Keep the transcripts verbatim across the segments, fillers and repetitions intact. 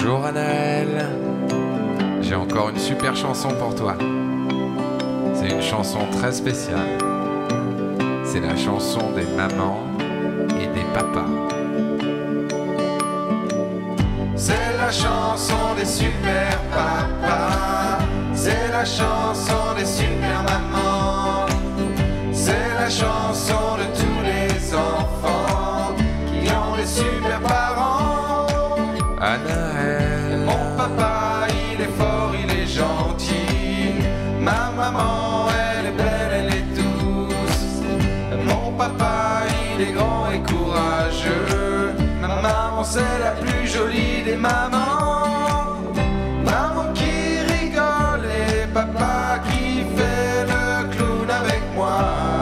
Bonjour Anaël, j'ai encore une super chanson pour toi. C'est une chanson très spéciale. C'est la chanson des mamans et des papas. C'est la chanson des super papas. C'est la chanson des super mamans. C'est la chanson de tous les enfants qui ont des super parents. Anaël, mon papa, il est fort, il est gentil. Ma maman, elle est belle, elle est douce. Mon papa, il est grand et courageux. Ma maman, c'est la plus jolie des mamans. Maman qui rigole et papa qui fait le clown avec moi.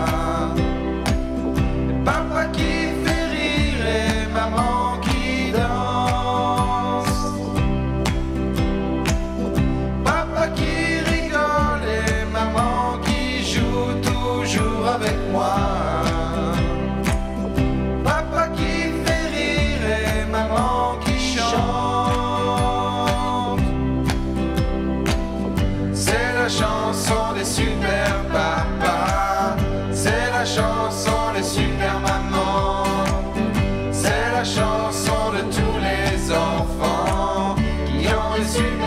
Et papa qui fait rire et maman qui danse. Papa qui rigole et maman qui joue toujours avec moi. Papa qui fait rire et maman qui chante. C'est la chanson des super papas. C'est la chanson des super mamans. C'est la chanson de tous les enfants qui ont des super